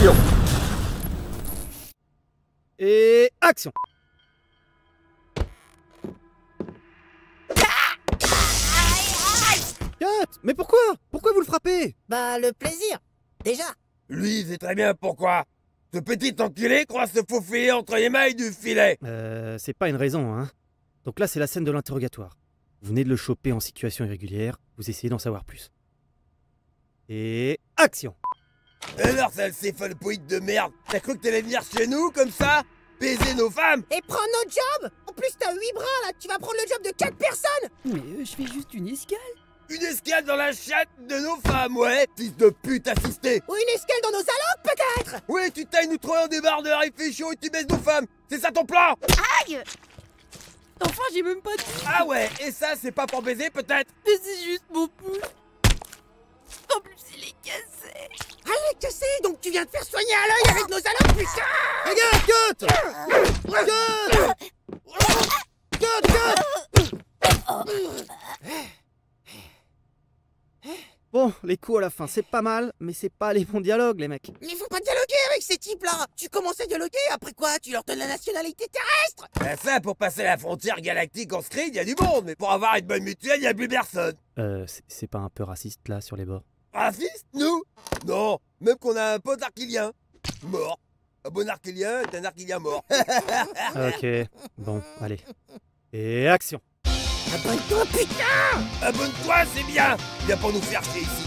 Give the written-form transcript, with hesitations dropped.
Action. Et action. Cut! Mais pourquoi? Pourquoi vous le frappez? Bah, le plaisir, déjà. Lui, c'est très bien pourquoi. Ce petit enculé croit se faufiler entre les mailles du filet. C'est pas une raison, hein. Donc là, c'est la scène de l'interrogatoire. Vous venez de le choper en situation irrégulière, vous essayez d'en savoir plus. Et action. Alors, sale céphalopoïde de merde, t'as cru que t'allais venir chez nous comme ça? Baiser nos femmes? Et prends notre job. En plus, t'as 8 bras, là. Tu vas prendre le job de 4 personnes. Mais je fais juste une escale. Une escale dans la chatte de nos femmes, ouais. Fils de pute assisté. Ou une escale dans nos allocs, peut-être. Oui, tu tailles nous trouver en débardeur, il fait chaud et tu baisses nos femmes. C'est ça ton plan? Aïe! Enfin, j'ai même pas dit. Ah ouais, et ça, c'est pas pour baiser peut-être? Mais c'est juste mon pouce. En plus, il est cassé. Allez, cassé. Donc tu viens de faire soigner à l'œil avec nos allocs, putain. Regarde, Cut! Bon, les coups à la fin, c'est pas mal, mais c'est pas les bons dialogues, les mecs. Mais faut pas dialoguer avec ces types-là. Tu commences à dialoguer, après quoi? Tu leur donnes la nationalité terrestre. Ben ça, pour passer la frontière galactique en screen, y a du monde, mais pour avoir une bonne mutuelle, y a plus personne. C'est pas un peu raciste, là, sur les bords? Raciste, nous? Non, même qu'on a un pote archilien. Mort. Un bon archilien est un archilien mort. Ok, bon, allez. Et action. Abonne-toi, putain. Abonne-toi, c'est bien. Viens pas nous faire chier ici.